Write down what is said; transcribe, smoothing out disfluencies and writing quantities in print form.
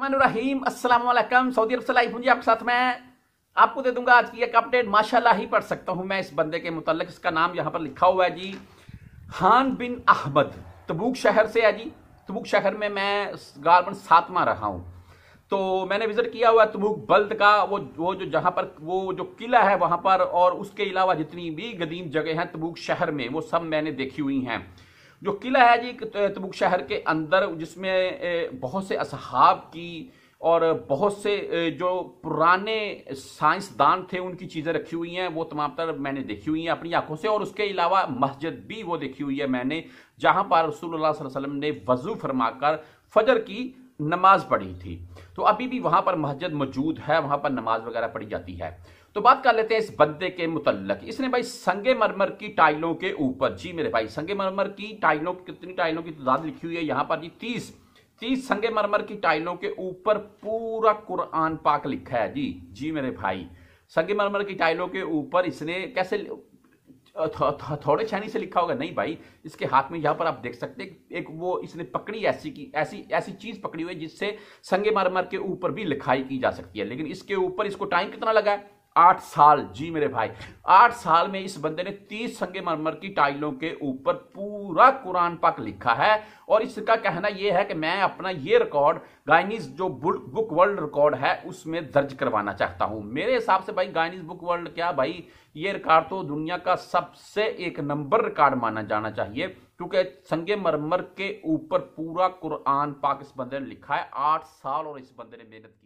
बिस्मिल्लाहिर्रहमानिर्रहीम। अस्सलाम वालेकुम। सऊदी अरब से लाइव हूं जी आपके साथ। मैं आपको दे दूंगा आज की एक अपडेट। माशाल्लाह ही पढ़ सकता हूं मैं इस बंदे के मुतल्लिक। इसका नाम यहां पर लिखा हुआ है जी, हान बिन अहमद, तबूक शहर से है जी। तबूक शहर में मैं गालबन 7वां रहा हूं, तो मैंने विजिट किया हुआ है तबूक बल्द का। वो जो जहां पर वो जो किला है वहां पर, और उसके अलावा जितनी भी गदीम जगह हैं तबूक शहर में, वो सब मैंने देखी हुई हैं। जो किला है जी तबूक शहर के अंदर, जिसमें बहुत से असहाब की और बहुत से जो पुराने साइंसदान थे उनकी चीज़ें रखी हुई हैं, वो तमाम तर मैंने देखी हुई हैं अपनी आंखों से। और उसके अलावा मस्जिद भी वो देखी हुई है मैंने, जहां पर रसूलुल्लाह सल्लल्लाहु अलैहि वसल्लम ने वजू फरमाकर फजर की नमाज पढ़ी थी। तो अभी भी वहां पर मस्जिद मौजूद है, वहां पर नमाज वगैरह पढ़ी जाती है। तो बात कर लेते हैं इस बंदे के मुतल्लक। इसने भाई संगे मरमर की टाइलों के ऊपर, जी मेरे भाई, संगे मरमर की टाइलों, कितनी टाइलों की तादाद लिखी हुई है यहाँ पर जी, 30 संगे मरमर की टाइलों के ऊपर पूरा कुरान पाक लिखा है जी। जी मेरे भाई, संगे मरमर की टाइलों के ऊपर इसने कैसे थोड़े छानी से लिखा होगा? नहीं भाई, इसके हाथ में यहाँ पर आप देख सकते हैं एक वो इसने पकड़ी, ऐसी चीज पकड़ी हुई है जिससे संगे मरमर के ऊपर भी लिखाई की जा सकती है। लेकिन इसके ऊपर इसको टाइम कितना लगा है? 8 साल। जी मेरे भाई, 8 साल में इस बंदे ने 30 संगे मरमर की टाइलों के ऊपर पूरा कुरान पाक लिखा है। और इसका कहना यह है कि मैं अपना ये रिकॉर्ड गाइनीज जो बुक वर्ल्ड रिकॉर्ड है उसमें दर्ज करवाना चाहता हूं। मेरे हिसाब से भाई गाइनीज बुक वर्ल्ड क्या भाई, ये रिकॉर्ड तो दुनिया का सबसे 1 नंबर रिकॉर्ड माना जाना चाहिए, क्योंकि संगे मरमर के ऊपर पूरा कुरान पाक इस बंदे ने लिखा है। 8 साल और इस बंदे ने मेहनत